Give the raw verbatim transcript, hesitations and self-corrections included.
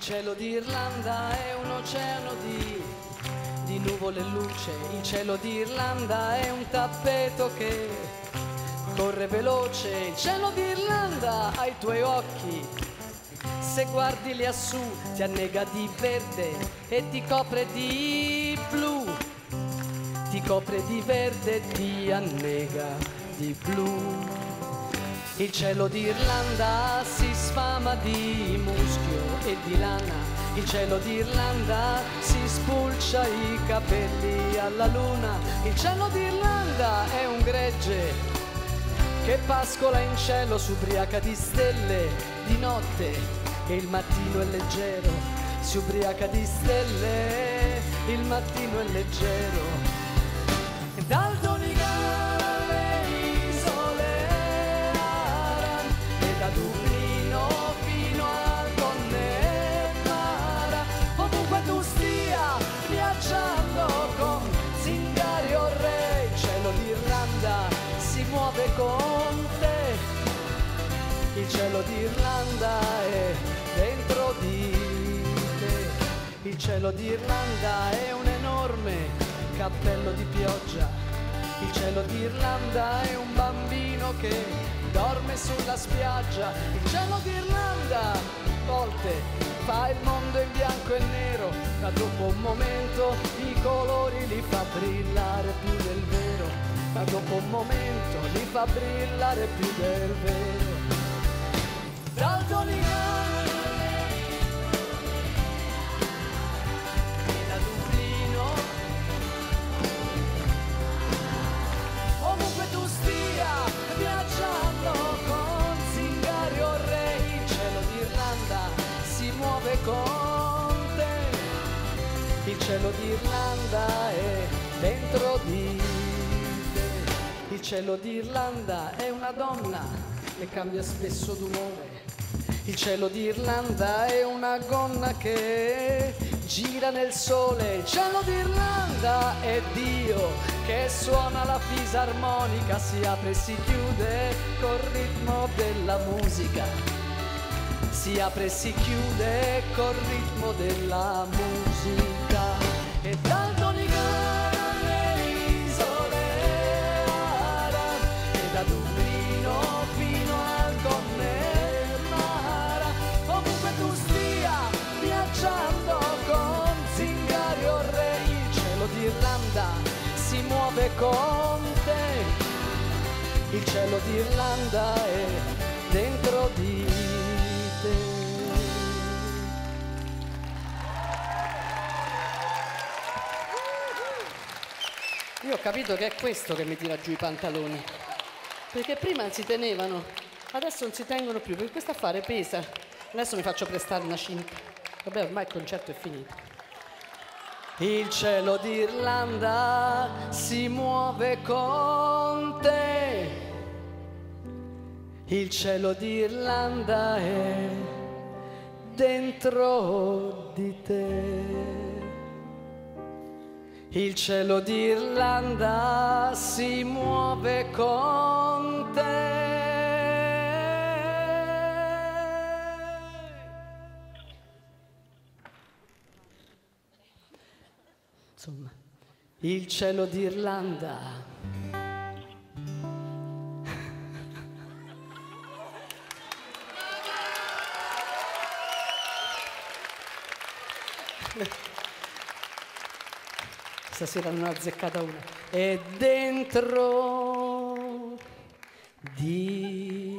cielo d'Irlanda è un oceano di, di nuvole e luce. Il cielo d'Irlanda è un tappeto che corre veloce. Il cielo d'Irlanda ha i tuoi occhi, se guardi lassù ti annega di verde e ti copre di blu. Ti copre di verde e ti annega di blu. Il cielo d'Irlanda si sfama di muschio e di lana. Il cielo d'Irlanda si spulcia i capelli alla luna. Il cielo d'Irlanda è un gregge che pascola in cielo, s'ubriaca di stelle di notte e il mattino è leggero. Si ubriaca di stelle, il mattino è leggero. E dal Donegal le isole Aran e da Dublino fino al Connemara, ovunque tu stia viaggiando con zingari o re, il cielo d'Irlanda si muove con te. Il cielo d'Irlanda è dentro di te. Il cielo d'Irlanda è un enorme cappello di pioggia. Il cielo d'Irlanda è un bambino che dorme sulla spiaggia. Il cielo d'Irlanda a volte fa il mondo in bianco e nero, ma dopo un momento i colori li fa brillare più del vero. Ma dopo un momento li fa brillare più del vero. Dal Donegal viaggiando con zingari o re, il cielo d'Irlanda si muove con te. Il cielo d'Irlanda è dentro di te. Il cielo d'Irlanda è una donna che cambia spesso d'umore. Il cielo d'Irlanda è una gonna che gira nel sole. Il cielo d'Irlanda è Dio che suona la fisarmonica, si apre e si chiude col ritmo della musica. Si apre e si chiude col ritmo della musica. E dal Donegal alle isole Aran e da Dublino fino al Connemara, ovunque tu stia viaggiando con zingari o re, il cielo d'Irlanda si muove con te. Il cielo d'Irlanda è dentro di te. Io ho capito che è questo che mi tira giù i pantaloni, perché prima si tenevano, adesso non si tengono più, perché questo affare pesa. Adesso mi faccio prestare una cinta. Vabbè, ormai il concerto è finito. Il cielo d'Irlanda si muove con te. Il cielo d'Irlanda è dentro di te. Il cielo d'Irlanda si muove con te. Insomma, il cielo d'Irlanda stasera non ho azzeccata una. È dentro di